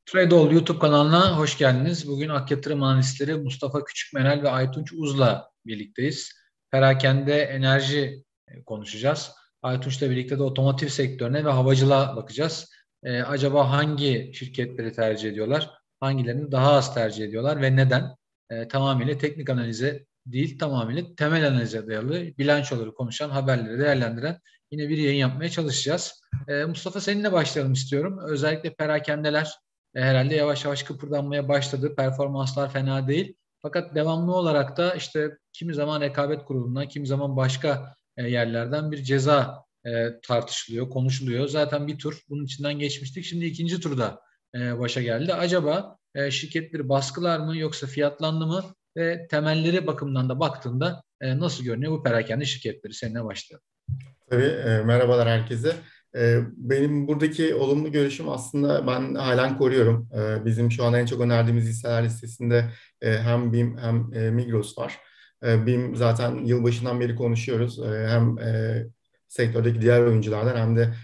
Tradeol YouTube kanalına hoş geldiniz. Bugün Ak Yatırım Analistleri Mustafa Küçükmenel ve Aytunç Uz'la birlikteyiz. Perakende enerji konuşacağız. Aytunç'la birlikte de otomotiv sektörüne ve havacılığa bakacağız. Acaba hangi şirketleri tercih ediyorlar? Hangilerini daha az tercih ediyorlar ve neden? Tamamıyla teknik analize değil, tamamıyla temel analize dayalı bilançoları konuşan, haberleri değerlendiren yine bir yayın yapmaya çalışacağız. Mustafa seninle başlayalım istiyorum. Özellikle perakendeler herhalde yavaş yavaş kıpırdanmaya başladı. Performanslar fena değil. Fakat devamlı olarak da işte kimi zaman rekabet kurulundan, kimi zaman başka yerlerden bir ceza tartışılıyor, konuşuluyor. Zaten bir tur bunun içinden geçmiştik. Şimdi ikinci turda başa geldi. Acaba şirketleri baskılar mı yoksa fiyatlandı mı ve temelleri bakımından da baktığında nasıl görünüyor bu perakende şirketleri? Seninle başlayalım. Tabii, merhabalar herkese. Benim buradaki olumlu görüşüm aslında ben halen koruyorum. Bizim şu an en çok önerdiğimiz hisseler listesinde hem BİM hem Migros var. BİM zaten yılbaşından beri konuşuyoruz. Hem sektördeki diğer oyunculardan hem de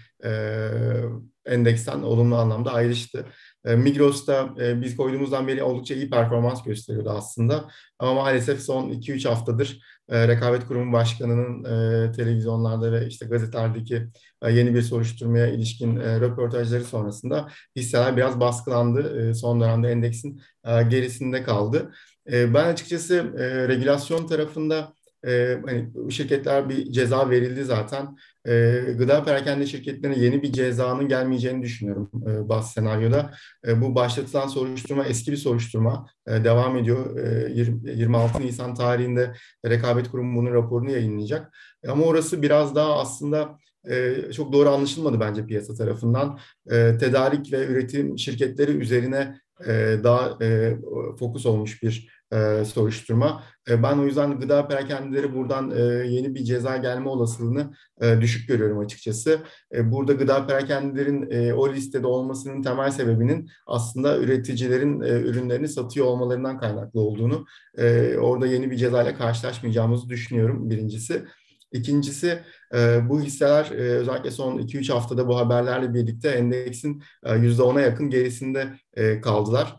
endeksten olumlu anlamda ayrıştı. Migros'ta biz koyduğumuzdan beri oldukça iyi performans gösteriyordu aslında. Ama maalesef son 2-3 haftadır Rekabet Kurumu Başkanı'nın televizyonlarda ve işte gazetelerdeki yeni bir soruşturmaya ilişkin röportajları sonrasında hisseler biraz baskılandı. Son dönemde endeksin gerisinde kaldı. Ben açıkçası regülasyon tarafında hani bu şirketler bir ceza verildi zaten. Gıda perakende şirketlerine yeni bir cezanın gelmeyeceğini düşünüyorum bazı senaryoda. Bu başlatılan soruşturma eski bir soruşturma. Devam ediyor. 26 Nisan tarihinde Rekabet Kurumu bunun raporunu yayınlayacak. Ama orası biraz daha aslında çok doğru anlaşılmadı bence piyasa tarafından. Tedarik ve üretim şirketleri üzerine daha fokus olmuş bir soruşturma. Ben o yüzden gıda perakendleri buradan yeni bir ceza gelme olasılığını düşük görüyorum açıkçası. Burada gıda perakendelerin o listede olmasının temel sebebinin aslında üreticilerin ürünlerini satıyor olmalarından kaynaklı olduğunu, orada yeni bir cezayla karşılaşmayacağımızı düşünüyorum birincisi. İkincisi, bu hisseler özellikle son 2-3 haftada bu haberlerle birlikte endeksin %10'a yakın gerisinde kaldılar.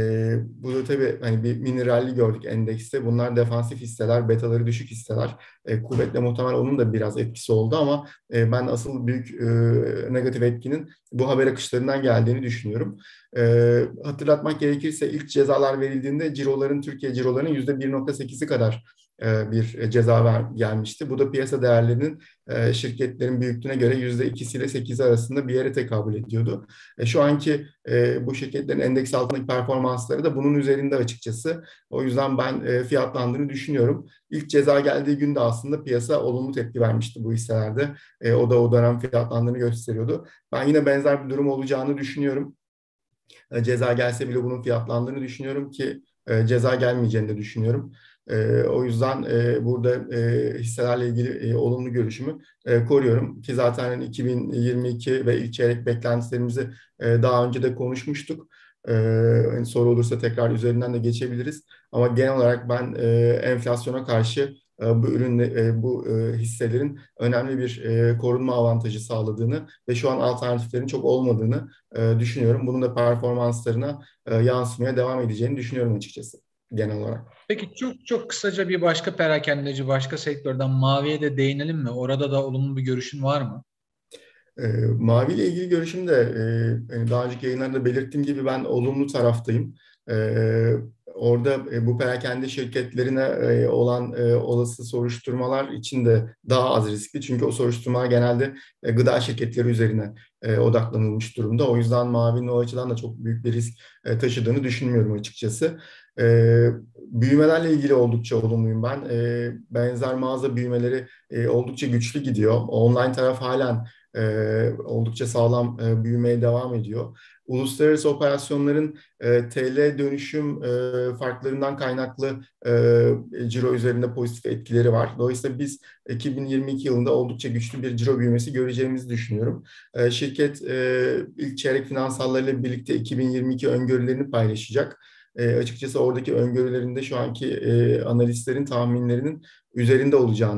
Bu da tabii hani bir mineralli gördük endekste. Bunlar defansif hisseler, betaları düşük hisseler. Kuvvetle muhtemel onun da biraz etkisi oldu ama ben asıl büyük negatif etkinin bu haber akışlarından geldiğini düşünüyorum. Hatırlatmak gerekirse ilk cezalar verildiğinde Türkiye cirolarının %1,8'i kadar bir ceza gelmişti. Bu da piyasa değerlerinin şirketlerin büyüklüğüne göre %2'si ile 8'i arasında bir yere tekabül ediyordu. Şu anki bu şirketlerin endeks altındaki performansları da bunun üzerinde açıkçası. O yüzden ben fiyatlandığını düşünüyorum. İlk ceza geldiği günde aslında piyasa olumlu tepki vermişti bu hisselerde. O da o dönem fiyatlandığını gösteriyordu. Ben yine benzer bir durum olacağını düşünüyorum. Ceza gelse bile bunun fiyatlandığını düşünüyorum ki ceza gelmeyeceğini de düşünüyorum. O yüzden burada hisselerle ilgili olumlu görüşümü koruyorum. Ki zaten 2022 ve ilk çeyrek beklentilerimizi daha önce de konuşmuştuk. Hani soru olursa tekrar üzerinden de geçebiliriz. Ama genel olarak ben enflasyona karşı bu hisselerin önemli bir korunma avantajı sağladığını ve şu an alternatiflerin çok olmadığını düşünüyorum. Bunun da performanslarına yansımaya devam edeceğini düşünüyorum açıkçası genel olarak. Peki çok çok kısaca bir başka perakendeci, başka sektörden Mavi'ye de değinelim mi? Orada da olumlu bir görüşün var mı? E, Mavi ile ilgili görüşüm de hani daha önceki yayınlarda belirttiğim gibi ben olumlu taraftayım. Orada bu perakende şirketlerine olan olası soruşturmalar için de daha az riskli. Çünkü o soruşturma genelde gıda şirketleri üzerine odaklanılmış durumda. O yüzden Mavi'nin o açıdan da çok büyük bir risk taşıdığını düşünmüyorum açıkçası. Büyümelerle ilgili oldukça olumluyum ben. Benzer mağaza büyümeleri oldukça güçlü gidiyor. Online taraf halen oldukça sağlam büyümeye devam ediyor. Uluslararası operasyonların TL dönüşüm farklarından kaynaklı ciro üzerinde pozitif etkileri var. Dolayısıyla biz 2022 yılında oldukça güçlü bir ciro büyümesi göreceğimizi düşünüyorum. Şirket ilk çeyrek finansallarıyla birlikte 2022 öngörülerini paylaşacak. Açıkçası oradaki öngörülerinde şu anki analistlerin tahminlerinin üzerinde olacağını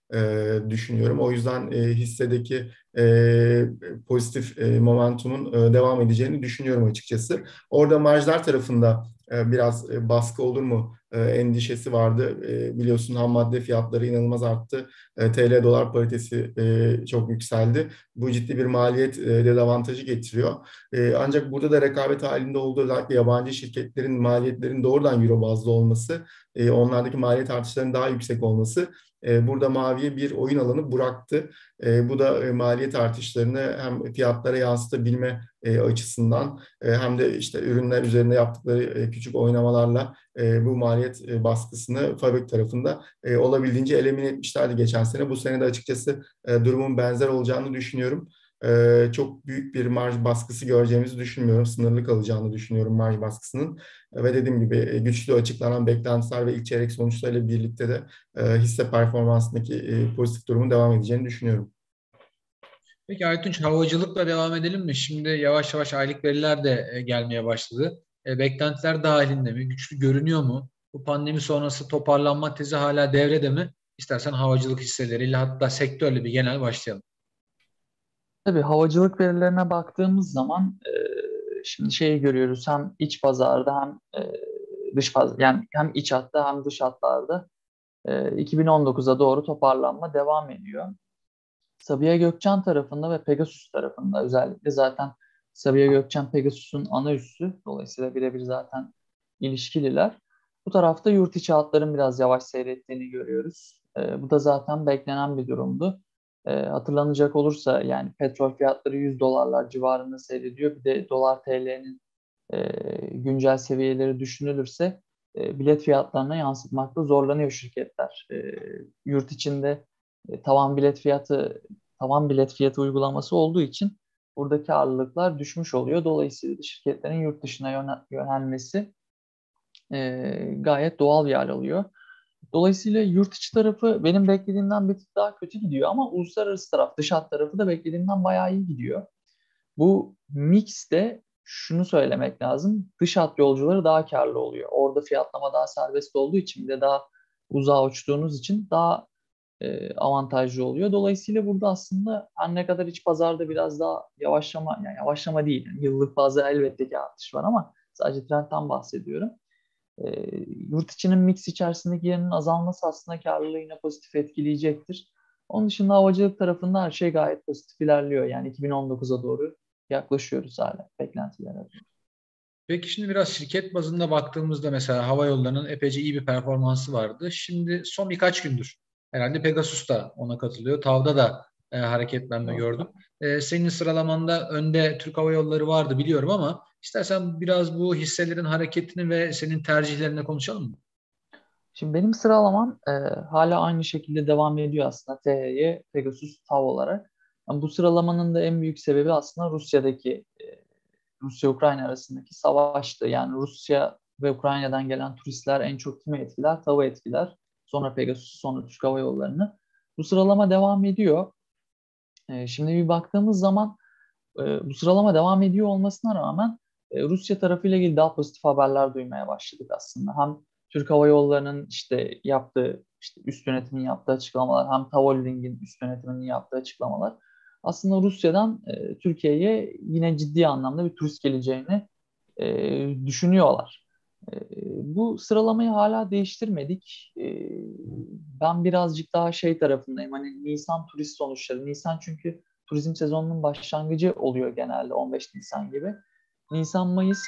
düşünüyorum. O yüzden hissedeki pozitif momentumun devam edeceğini düşünüyorum açıkçası. Orada marjlar tarafında biraz baskı olur mu endişesi vardı. Biliyorsun ham madde fiyatları inanılmaz arttı. TL dolar paritesi çok yükseldi. Bu ciddi bir maliyet dezavantajı getiriyor. Ancak burada da rekabet halinde olduğu özellikle yabancı şirketlerin maliyetlerin doğrudan euro bazlı olması, onlardaki maliyet artışlarının daha yüksek olması burada Mavi'ye bir oyun alanı bıraktı. Bu da maliyet artışlarını hem fiyatlara yansıtabilme açısından hem de işte ürünler üzerinde yaptıkları küçük oynamalarla bu maliyet baskısını fabrik tarafında olabildiğince elimine etmişlerdi geçen sene. Bu sene de açıkçası durumun benzer olacağını düşünüyorum. Çok büyük bir marj baskısı göreceğimizi düşünmüyorum. Sınırlı kalacağını düşünüyorum marj baskısının. Ve dediğim gibi güçlü açıklanan beklentiler ve ilk çeyrek sonuçlarıyla birlikte de hisse performansındaki pozitif durumun devam edeceğini düşünüyorum. Peki Aytunç, havacılıkla devam edelim mi? Şimdi yavaş yavaş aylık veriler de gelmeye başladı. Beklentiler dahilinde mi? Güçlü görünüyor mu? Bu pandemi sonrası toparlanma tezi hala devrede mi? İstersen havacılık hisseleriyle hatta sektörle bir genel başlayalım. Tabii havacılık verilerine baktığımız zaman şimdi şeyi görüyoruz, hem iç pazarda hem dış pazar, yani hem iç hatta hem dış hatlarda 2019'a doğru toparlanma devam ediyor. Sabiha Gökçen tarafında ve Pegasus tarafında özellikle zaten Sabiha Gökçen Pegasus'un ana üssü, dolayısıyla birebir zaten ilişkililer. Bu tarafta yurt içi hatların biraz yavaş seyrettiğini görüyoruz. Bu da zaten beklenen bir durumdu. Hatırlanacak olursa yani petrol fiyatları $100 civarında seyrediyor. Bir de dolar TL'nin güncel seviyeleri düşünülürse bilet fiyatlarına yansıtmakta zorlanıyor şirketler. Yurt içinde tavan bilet fiyatı uygulaması olduğu için buradaki ağırlıklar düşmüş oluyor. Dolayısıyla şirketlerin yurt dışına yönelmesi gayet doğal bir hal alıyor. Dolayısıyla yurt içi tarafı benim beklediğimden bir tık daha kötü gidiyor ama uluslararası taraf, dış hat tarafı da beklediğimden bayağı iyi gidiyor. Bu mixte şunu söylemek lazım. Dış hat yolcuları daha karlı oluyor. Orada fiyatlama daha serbest olduğu için, bir de daha uzağa uçtuğunuz için daha avantajlı oluyor. Dolayısıyla burada aslında her ne kadar iç pazarda biraz daha yavaşlama, yani yavaşlama değil, yani yıllık bazda elbette ki artış var ama sadece trendten bahsediyorum. Yurt içinin mix içerisindeki yerinin azalması aslında karlılığı yine pozitif etkileyecektir. Onun dışında havacılık tarafında her şey gayet pozitif ilerliyor. Yani 2019'a doğru yaklaşıyoruz hala beklentilere. Peki şimdi biraz şirket bazında baktığımızda mesela hava yollarının epeyce iyi bir performansı vardı. Şimdi son birkaç gündür herhalde Pegasus da ona katılıyor. TAV'da da hareketlenme gördüm. Senin sıralamanda önde Türk Hava Yolları vardı biliyorum ama istersen biraz bu hisselerin hareketini ve senin tercihlerine konuşalım mı? Şimdi benim sıralamam hala aynı şekilde devam ediyor aslında, THY, Pegasus, TAV olarak. Yani bu sıralamanın da en büyük sebebi aslında Rusya-Ukrayna arasındaki savaştı. Yani Rusya ve Ukrayna'dan gelen turistler en çok kimi etkiler? TAV'ı etkiler. Sonra Pegasus, sonra Türk Hava Yolları'nı. Bu sıralama devam ediyor. Şimdi bir baktığımız zaman bu sıralama devam ediyor olmasına rağmen Rusya tarafıyla ilgili daha pozitif haberler duymaya başladık aslında. Hem Türk Hava Yolları'nın üst yönetimin yaptığı açıklamalar, hem TAV Holding'in üst yönetiminin yaptığı açıklamalar aslında Rusya'dan Türkiye'ye yine ciddi anlamda bir turist geleceğini düşünüyorlar. Bu sıralamayı hala değiştirmedik. Ben birazcık daha şey tarafındayım. Hani Nisan turist sonuçları. Nisan çünkü turizm sezonunun başlangıcı oluyor genelde, 15 Nisan gibi. Nisan-Mayıs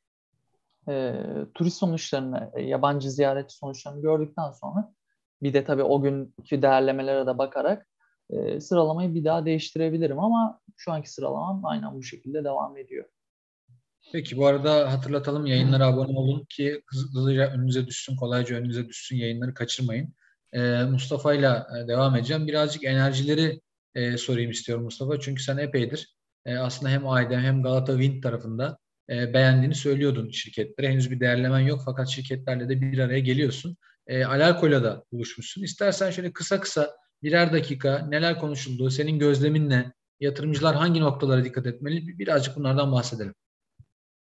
turist sonuçlarını, yabancı ziyaretçi sonuçlarını gördükten sonra bir de tabii o günkü değerlemelere de bakarak sıralamayı bir daha değiştirebilirim ama şu anki sıralamam aynen bu şekilde devam ediyor. Peki bu arada hatırlatalım, yayınlara abone olun ki hızlıca önünüze düşsün, kolayca önünüze düşsün, yayınları kaçırmayın. Mustafa ile devam edeceğim. Birazcık enerjileri sorayım istiyorum Mustafa. Çünkü sen epeydir aslında hem Aydem hem Galata Wind tarafında beğendiğini söylüyordun şirketlere. Henüz bir değerlemen yok fakat şirketlerle de bir araya geliyorsun. Alarko'yla da buluşmuşsun. İstersen şöyle kısa kısa birer dakika neler konuşulduğu, senin gözlemin ne, yatırımcılar hangi noktalara dikkat etmeli, birazcık bunlardan bahsedelim.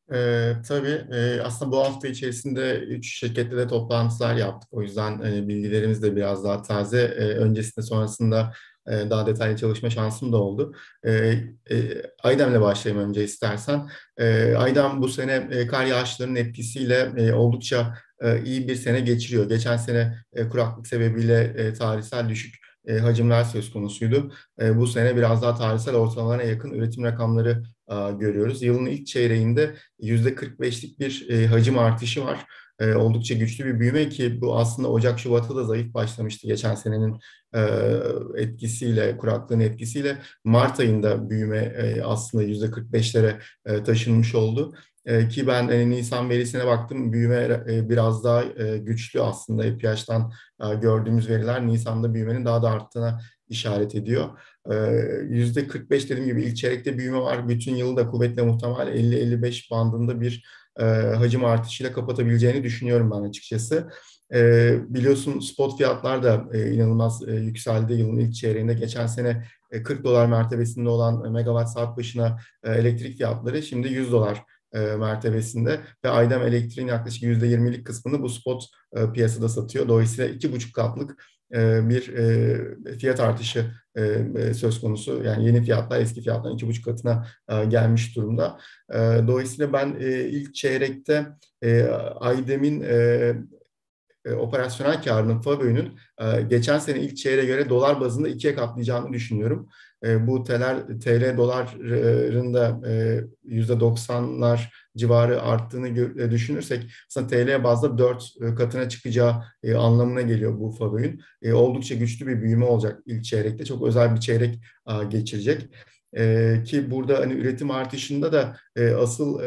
Tabii aslında bu hafta içerisinde 3 şirkette de toplantılar yaptık. O yüzden bilgilerimiz de biraz daha taze. Öncesinde sonrasında daha detaylı çalışma şansım da oldu. E, Aydem'le başlayayım önce istersen. Aydem bu sene kar yağışlarının etkisiyle oldukça iyi bir sene geçiriyor. Geçen sene kuraklık sebebiyle tarihsel düşük hacimler söz konusuydu. Bu sene biraz daha tarihsel ortalamalara yakın üretim rakamları görüyoruz. Yılın ilk çeyreğinde %45'lik bir hacim artışı var. Oldukça güçlü bir büyüme ki bu aslında Ocak-Şubat'ta da zayıf başlamıştı geçen senenin e, etkisiyle, kuraklığın etkisiyle. Mart ayında büyüme aslında %45'lere taşınmış oldu. Ki ben Nisan verisine baktım, büyüme biraz daha güçlü aslında. EPH'ten gördüğümüz veriler Nisan'da büyümenin daha da arttığına işaret ediyor. %45 dediğim gibi ilk çeyrekte büyüme var. Bütün yılı da kuvvetle muhtemel 50-55 bandında bir hacim artışıyla kapatabileceğini düşünüyorum ben açıkçası. Biliyorsun spot fiyatlar da inanılmaz yükseldi yılın ilk çeyreğinde. Geçen sene $40 mertebesinde olan megawatt saat başına elektrik fiyatları şimdi $100 mertebesinde ve Aydem Elektriğin yaklaşık %20'lik kısmını bu spot piyasada satıyor. Dolayısıyla 2,5 katlık bir fiyat artışı söz konusu. Yani yeni fiyatlar eski fiyattan 2,5 katına gelmiş durumda. Dolayısıyla ben ilk çeyrekte Aydem'in operasyonel karının FAVÖ'nün geçen sene ilk çeyreğe göre dolar bazında ikiye katlayacağını düşünüyorum. Bu TL doların da %90'lar civarı arttığını düşünürsek aslında TL bazda 4 katına çıkacağı anlamına geliyor bu FAVÖ'nün. Oldukça güçlü bir büyüme olacak ilk çeyrekte. Çok özel bir çeyrek geçirecek. Ki burada hani üretim artışında da asıl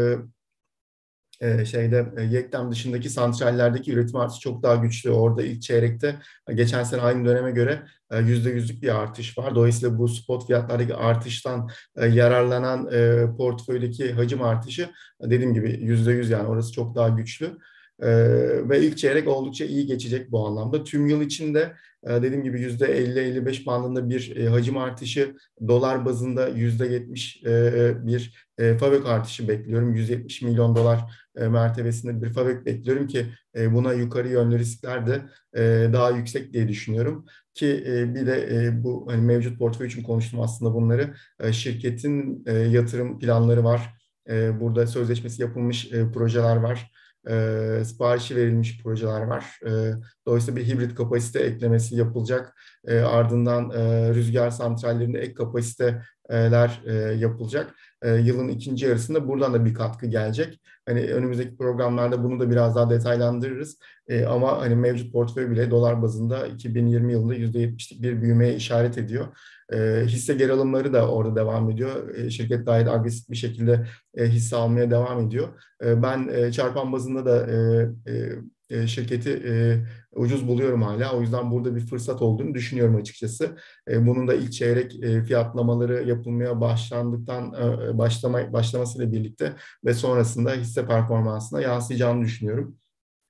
Yektem dışındaki santrallerdeki üretim artışı çok daha güçlü. Orada ilk çeyrekte geçen sene aynı döneme göre %100'lük bir artış var. Dolayısıyla bu spot fiyatlardaki artıştan yararlanan portföydeki hacim artışı dediğim gibi %100, yani orası çok daha güçlü. Ve ilk çeyrek oldukça iyi geçecek bu anlamda. Tüm yıl içinde dediğim gibi %50-55 bandında bir hacim artışı, dolar bazında %70 bir fabrik artışı bekliyorum. 170 milyon dolar mertebesinde bir fabrik bekliyorum ki buna yukarı yönlü riskler de daha yüksek diye düşünüyorum. Ki bir de bu hani mevcut portföy için konuştum aslında bunları. Şirketin yatırım planları var. Burada sözleşmesi yapılmış projeler var. Siparişi verilmiş projeler var. Dolayısıyla bir hibrit kapasite eklemesi yapılacak. Ardından rüzgar santrallerinde ek kapasiteler yapılacak. Yılın ikinci yarısında buradan da bir katkı gelecek. Hani önümüzdeki programlarda bunu da biraz daha detaylandırırız. Ama hani mevcut portföy bile dolar bazında 2020 yılında %70'lik bir büyümeye işaret ediyor. Hisse geri alımları da orada devam ediyor. Şirket gayet agresif bir şekilde hisse almaya devam ediyor. Ben çarpan bazında da şirketi ucuz buluyorum hala. O yüzden burada bir fırsat olduğunu düşünüyorum açıkçası. Bunun da ilk çeyrek fiyatlamaları yapılmaya başlamasıyla birlikte ve sonrasında hisse performansına yansıyacağını düşünüyorum.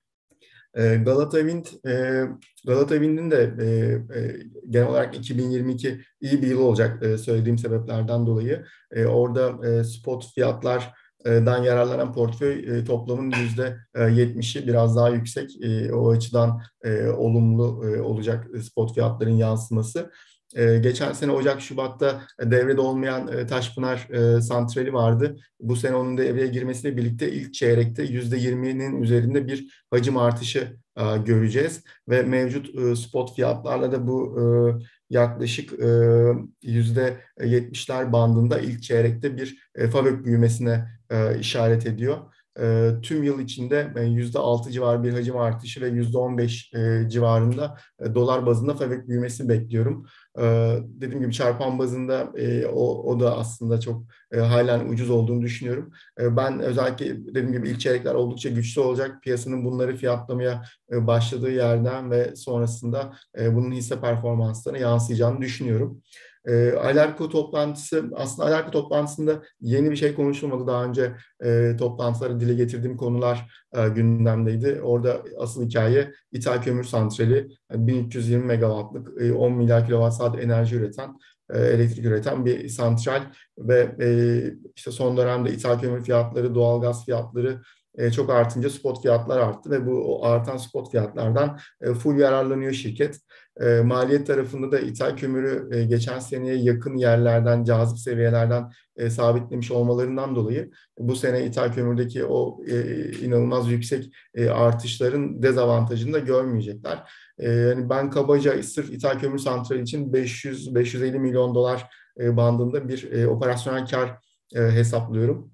Galata Wind, Galata Wind'in de genel olarak 2022 iyi bir yıl olacak söylediğim sebeplerden dolayı. Orada spot fiyatlardan yararlanan portföy toplamın %70'i biraz daha yüksek. O açıdan olumlu olacak spot fiyatların yansıması. Geçen sene Ocak-Şubat'ta devrede olmayan Taşpınar santrali vardı. Bu sene onun devreye girmesiyle birlikte ilk çeyrekte %20'nin üzerinde bir hacim artışı göreceğiz. Ve mevcut spot fiyatlarla da bu yaklaşık %70'ler bandında ilk çeyrekte bir fabrik büyümesine işaret ediyor. Tüm yıl içinde %6 civarı bir hacim artışı ve %15 civarında dolar bazında fabrik büyümesi bekliyorum. Dediğim gibi çarpan bazında o da aslında çok halen ucuz olduğunu düşünüyorum. Ben özellikle dediğim gibi ilk çeyrekler oldukça güçlü olacak. Piyasanın bunları fiyatlamaya başladığı yerden ve sonrasında bunun hisse performanslarına yansıyacağını düşünüyorum. Alarko toplantısı, aslında Alarko toplantısında yeni bir şey konuşulmadı. Daha önce toplantılara dile getirdiğim konular gündemdeydi. Orada asıl hikaye İthal Kömür Santrali, 1320 megawattlık 10 milyar kilowatt saat enerji üreten elektrik üreten bir santral ve işte son dönemde ithal kömür fiyatları, doğalgaz fiyatları çok artınca spot fiyatlar arttı ve bu artan spot fiyatlardan full yararlanıyor şirket. Maliyet tarafında da ithal kömürü geçen seneye yakın yerlerden, cazip seviyelerden sabitlemiş olmalarından dolayı bu sene ithal kömürdeki o inanılmaz yüksek artışların dezavantajını da görmeyecekler. Yani ben kabaca sırf ithal kömür santrali için 500-550 milyon dolar bandında bir operasyonel kar hesaplıyorum.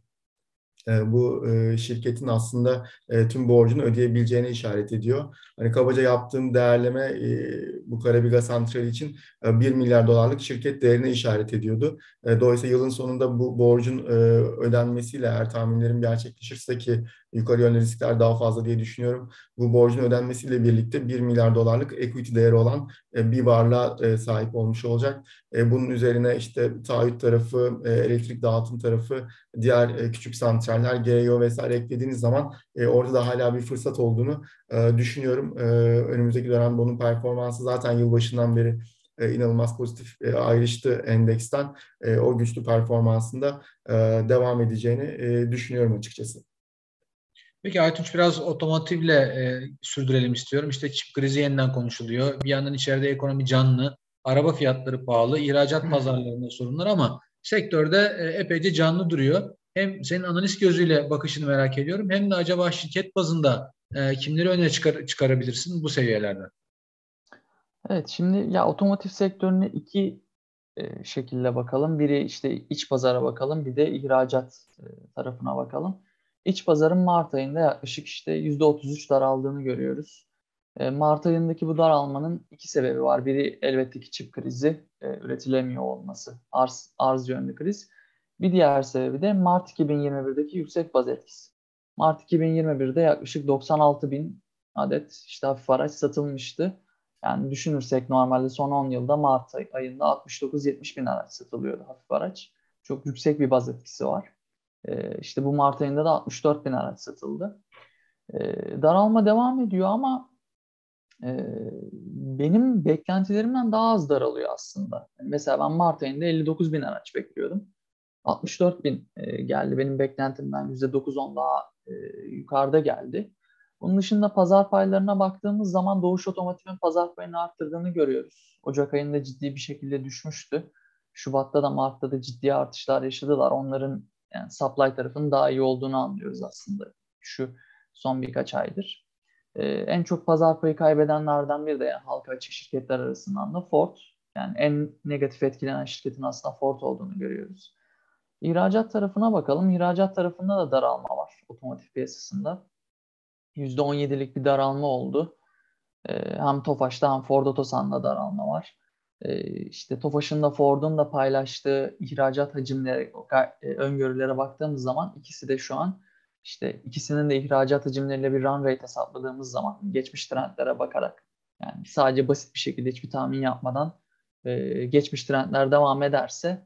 Bu şirketin aslında tüm borcunu ödeyebileceğine işaret ediyor. Hani kabaca yaptığım değerleme bu Karabiga Santrali için 1 milyar dolarlık şirket değerine işaret ediyordu. Dolayısıyla yılın sonunda bu borcun ödenmesiyle, eğer tahminlerim gerçekleşirse, ki yukarı yönlü riskler daha fazla diye düşünüyorum, bu borcun ödenmesiyle birlikte 1 milyar dolarlık equity değeri olan bir varlığa sahip olmuş olacak. Bunun üzerine işte taahhüt tarafı, elektrik dağıtım tarafı, diğer küçük santraller, GEO vesaire eklediğiniz zaman orada da hala bir fırsat olduğunu düşünüyorum. Önümüzdeki dönemde onun performansı zaten yılbaşından beri inanılmaz pozitif ayrıştı endeksten. O güçlü performansında devam edeceğini düşünüyorum açıkçası. Peki Aytunç, biraz otomotivle sürdürelim istiyorum. İşte çip krizi yeniden konuşuluyor. Bir yandan içeride ekonomi canlı, araba fiyatları pahalı, ihracat pazarlarında sorunlar ama sektörde epeyce canlı duruyor. Hem senin analist gözüyle bakışını merak ediyorum, hem de acaba şirket bazında kimleri öne çıkarabilirsin bu seviyelerden? Evet, şimdi ya otomotiv sektörüne iki şekilde bakalım. Biri işte iç pazara bakalım, bir de ihracat tarafına bakalım. İç pazarın Mart ayında yaklaşık işte %33 daraldığını görüyoruz. Mart ayındaki bu daralmanın iki sebebi var. Biri elbette ki çip krizi, üretilemiyor olması, arz yönlü kriz. Bir diğer sebebi de Mart 2021'deki yüksek baz etkisi. Mart 2021'de yaklaşık 96 bin adet işte hafif araç satılmıştı. Yani düşünürsek normalde son 10 yılda Mart ayında 69-70 bin araç satılıyordu, hafif araç. Çok yüksek bir baz etkisi var. İşte bu Mart ayında da 64 bin araç satıldı. Daralma devam ediyor ama benim beklentilerimden daha az daralıyor aslında. Mesela ben Mart ayında 59 bin araç bekliyordum. 64 bin geldi. Benim beklentimden %9-10 daha yukarıda geldi. Bunun dışında pazar paylarına baktığımız zaman Doğuş Otomotiv'in pazar payını arttırdığını görüyoruz. Ocak ayında ciddi bir şekilde düşmüştü. Şubat'ta da Mart'ta da ciddi artışlar yaşadılar. Onların yani supply tarafının daha iyi olduğunu anlıyoruz aslında şu son birkaç aydır. En çok pazar payı kaybedenlerden biri de yani halka açık şirketler arasından da Ford. Yani en negatif etkilenen şirketin aslında Ford olduğunu görüyoruz. İhracat tarafına bakalım. İhracat tarafında da daralma var otomotiv piyasasında. %17'lik bir daralma oldu. Hem Tofaş'ta hem Ford Otosan'da daralma var. İşte Tofaş'ın da Ford'un da paylaştığı ihracat hacimleri, öngörülere baktığımız zaman ikisi de şu an işte ikisinin de ihracat hacimleriyle bir run rate hesapladığımız zaman geçmiş trendlere bakarak, yani sadece basit bir şekilde hiçbir tahmin yapmadan geçmiş trendler devam ederse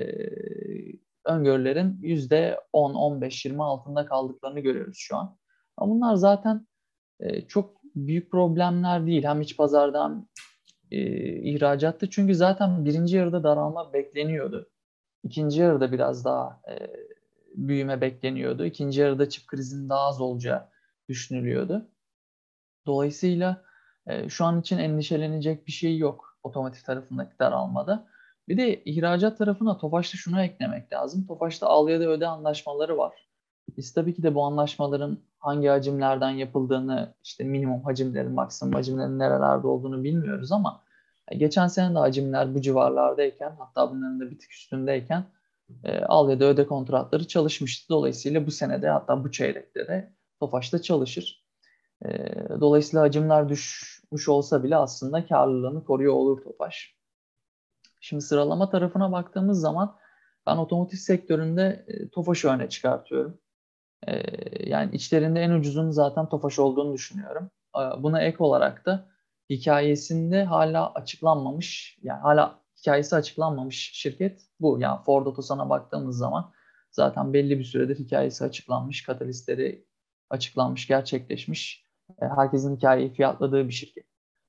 öngörülerin %10, 15, 20 altında kaldıklarını görüyoruz şu an. Ama bunlar zaten çok büyük problemler değil. Hem iç pazarda hem ihracatta. Çünkü zaten birinci yarıda daralma bekleniyordu. İkinci yarıda biraz daha büyüme bekleniyordu. İkinci yarıda çip krizinin daha az olacağı düşünülüyordu. Dolayısıyla şu an için endişelenecek bir şey yok otomotiv tarafındaki daralmada. Bir de ihracat tarafına Tofaş'ta şunu eklemek lazım. Tofaş'ta al ya da öde anlaşmaları var. Biz tabii ki de bu anlaşmaların hangi hacimlerden yapıldığını, işte minimum hacimlerin, maksimum hacimlerin nerelerde olduğunu bilmiyoruz ama geçen sene de hacimler bu civarlardayken, hatta bunların da bir tık üstündeyken al ya da öde kontratları çalışmıştı. Dolayısıyla bu senede, hatta bu çeyrekte de Tofaş'ta çalışır. Dolayısıyla hacimler düşmüş olsa bile aslında karlılığını koruyor olur Tofaş. Şimdi sıralama tarafına baktığımız zaman ben otomotiv sektöründe Tofaş'ı öne çıkartıyorum. Yani içlerinde en ucuzun zaten Tofaş olduğunu düşünüyorum. Buna ek olarak da hikayesinde hala açıklanmamış, yani hala hikayesi açıklanmamış şirket bu. Yani Ford Otosan'a baktığımız zaman zaten belli bir süredir hikayesi açıklanmış, katalistleri açıklanmış, gerçekleşmiş. Herkesin hikayeyi fiyatladığı bir şirket.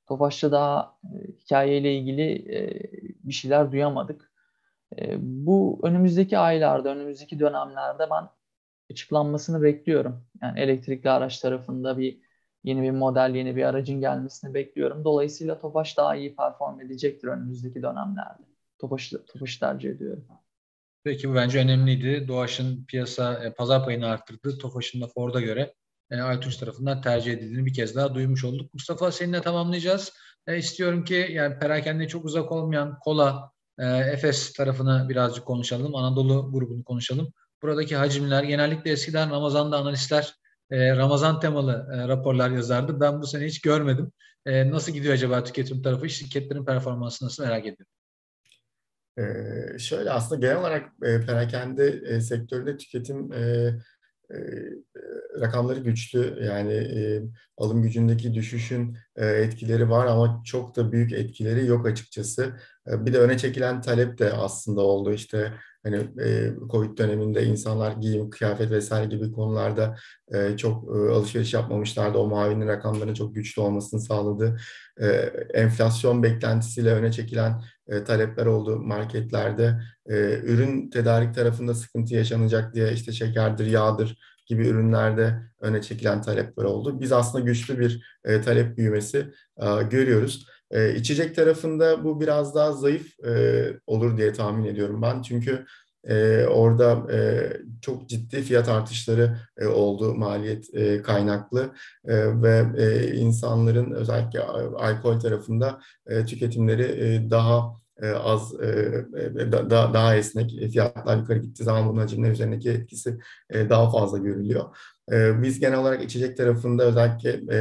Tofaş'ta daha hikayeyle ilgili bir şeyler duyamadık. Bu önümüzdeki aylarda, önümüzdeki dönemlerde ben açıklanmasını bekliyorum. Yani elektrikli araç tarafında yeni bir model, yeni bir aracın gelmesini bekliyorum. Dolayısıyla Tofaş daha iyi perform edecektir önümüzdeki dönemlerde. Tofaş'ı tercih ediyorum. Peki bu bence önemliydi. Doğaç'ın pazar payını arttırdı. Tofaş'ın da Ford'a göre Aytunç tarafından tercih edildiğini bir kez daha duymuş olduk. Mustafa, seninle tamamlayacağız. İstiyorum ki yani perakendeye çok uzak olmayan Kola, Efes tarafını birazcık konuşalım. Anadolu grubunu konuşalım. Buradaki hacimler, genellikle eskiden Ramazan'da analistler Ramazan temalı raporlar yazardı. Ben bu sene hiç görmedim. Nasıl gidiyor acaba tüketim tarafı? Şirketlerin performansı nasıl, merak ediyorum. Şöyle aslında genel olarak perakende sektöründe tüketim e, rakamları güçlü. Yani alım gücündeki düşüşün etkileri var ama çok da büyük etkileri yok açıkçası. Bir de öne çekilen talep de aslında oldu. İşte hani Covid döneminde insanlar giyim, kıyafet vesaire gibi konularda çok alışveriş yapmamışlardı. O mavinin rakamlarının çok güçlü olmasını sağladı. E, Enflasyon beklentisiyle öne çekilen talepler oldu marketlerde. Ürün tedarik tarafında sıkıntı yaşanacak diye işte şekerdir, yağdır gibi ürünlerde öne çekilen talepler oldu. Biz aslında güçlü bir talep büyümesi görüyoruz. İçecek tarafında bu biraz daha zayıf olur diye tahmin ediyorum ben. Çünkü orada çok ciddi fiyat artışları oldu, maliyet kaynaklı ve insanların özellikle alkol tarafında tüketimleri daha az, daha esnek. Fiyatlar yukarı gittiği zaman bunun hacimler üzerindeki etkisi daha fazla görülüyor. Biz genel olarak içecek tarafında özellikle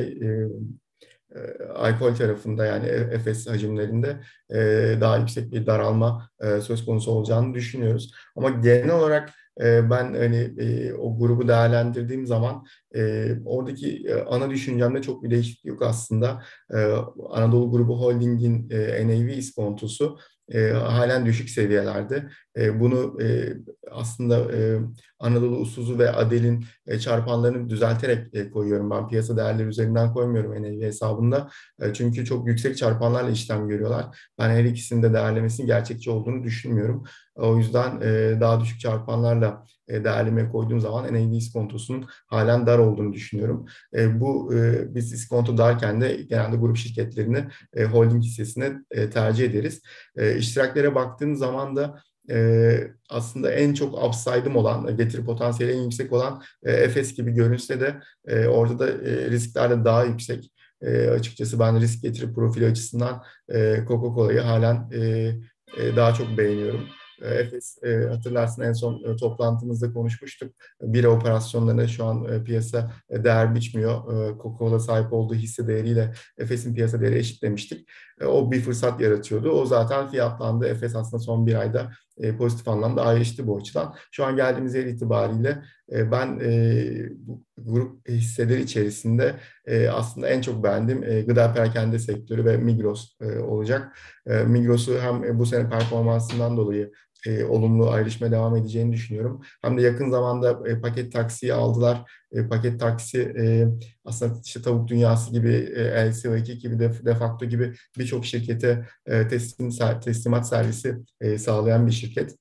alkol tarafında yani Efes hacimlerinde daha yüksek bir daralma söz konusu olacağını düşünüyoruz. Ama genel olarak ben hani o grubu değerlendirdiğim zaman oradaki ana düşüncemde çok bir değişiklik yok aslında. Anadolu Grubu Holding'in NAV iskontosu halen düşük seviyelerde. Bunu aslında Anadolu Usuzu ve Adel'in çarpanlarını düzelterek koyuyorum. Ben piyasa değerleri üzerinden koymuyorum NAV hesabında. Çünkü çok yüksek çarpanlarla işlem görüyorlar. Ben her ikisinin de değerlemesinin gerçekçi olduğunu düşünmüyorum. O yüzden daha düşük çarpanlarla değerlemeye koyduğum zaman NAV iskontosunun halen dar olduğunu düşünüyorum. Biz iskonto darken de genelde grup şirketlerini holding hissesine tercih ederiz. İştiraklere baktığım zaman da aslında en çok upside'ım olan, getiri potansiyeli en yüksek olan Efes gibi görünse de orada da riskler de daha yüksek. Açıkçası ben risk getiri profili açısından Coca-Cola'yı halen daha çok beğeniyorum. Efes, hatırlarsın en son toplantımızda konuşmuştuk. Bira operasyonlarına şu an piyasa değer biçmiyor. Coca-Cola sahip olduğu hisse değeriyle Efes'in piyasa değeri eşitlemiştik. O bir fırsat yaratıyordu. O zaten fiyatlandı. Efes aslında son bir ayda pozitif anlamda ayrıştı bu açıdan. Şu an geldiğimiz yer itibariyle ben bu grup hisseleri içerisinde aslında en çok beğendiğim gıda perakende sektörü ve Migros olacak. Migros'u hem bu sene performansından dolayı olumlu ayrışmaya devam edeceğini düşünüyorum. Hem de yakın zamanda paket taksiyi aldılar. Paket taksi aslında işte Tavuk Dünyası gibi, LC2 gibi, Defacto gibi birçok şirkete teslimat servisi sağlayan bir şirket.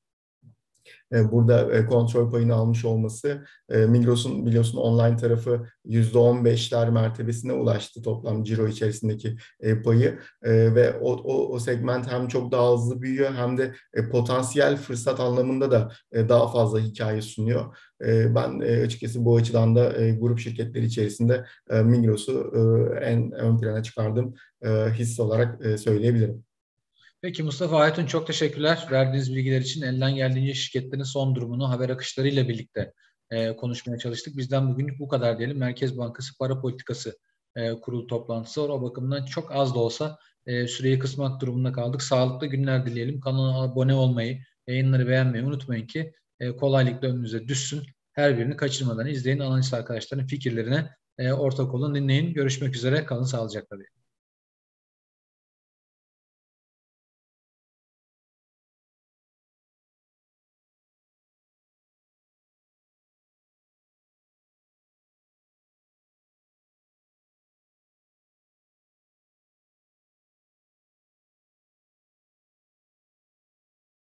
Burada kontrol payını almış olması, Migros'un biliyorsun online tarafı %15'ler mertebesine ulaştı toplam ciro içerisindeki payı ve o segment hem çok daha hızlı büyüyor hem de potansiyel fırsat anlamında da daha fazla hikaye sunuyor. Ben açıkçası bu açıdan da grup şirketleri içerisinde Migros'u en ön plana çıkardığım hisse olarak söyleyebilirim. Peki Mustafa, Aytun, çok teşekkürler verdiğiniz bilgiler için. Elden geldiğince şirketlerin son durumunu haber akışlarıyla birlikte konuşmaya çalıştık. Bizden bugünlük bu kadar diyelim. Merkez Bankası Para Politikası Kurulu toplantısı var. O bakımdan çok az da olsa süreyi kısmak durumunda kaldık. Sağlıklı günler dileyelim. Kanala abone olmayı, yayınları beğenmeyi unutmayın ki kolaylıkla önünüze düşsün. Her birini kaçırmadan izleyin. Analist arkadaşların fikirlerine ortak olun, dinleyin. Görüşmek üzere. Kalın sağlıcakla diyelim.